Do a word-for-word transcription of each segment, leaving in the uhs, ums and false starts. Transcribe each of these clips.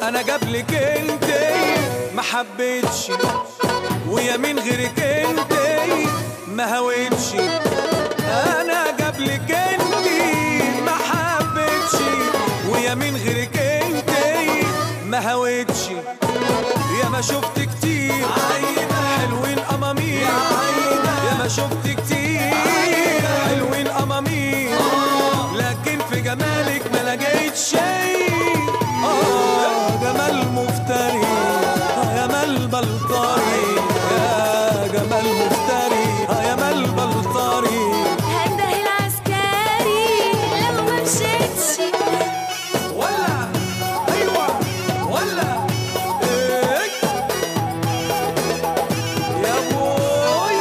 انا قبلك انت ما حبيتش، ويا مين غيرك انت ما هويتش. انا قبلك انت ما حبيتش، ويا مين غيرك انت ما هويتش. يا ما شفت كتير حلوين امامير، يا ما شفت كتير حلوين امامير، لكن في جمالك ما لقيت شيء. اه جمال مفتري يا مال بلطري، يا جمال مفتري يا مال بلطري. هنده العسكري لو ما مشيتش، ولا ايوه ولا ايه يا بوي.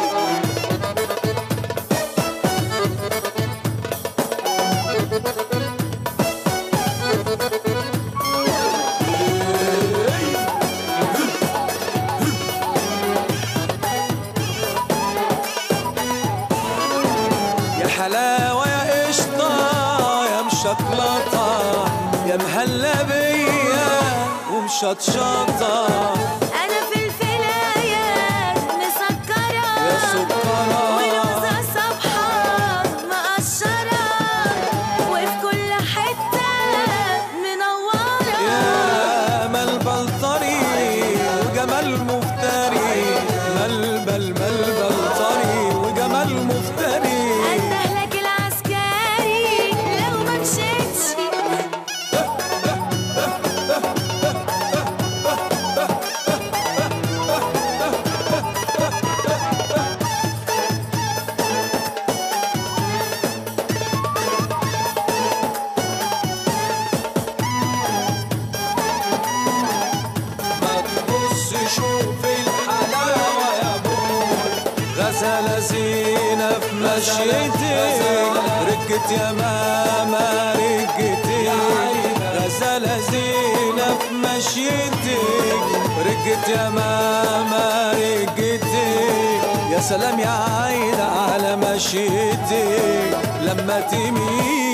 يا حلاوة يا قشطة يا مشطلطة يا مهلبية ومشطشطة، انا في الفلايات مسكرة يا سكرة ولوزة صبحة مقشرة، وفي كل حتة منورة. يا مال بلطري وجمال مفتري، ملبل مال بلطري وجمال مفتري. انده لك العسكري لو ما مشيتش، ما تبص شوف الحلاوة يا بوي، غزالة زينة في مشيتك، ركت يا ماما ركتي. غزالة زينة في مشيتك، ركت يا ماما ركتي. يا سلام يا عايدة على مشيتك لما تميل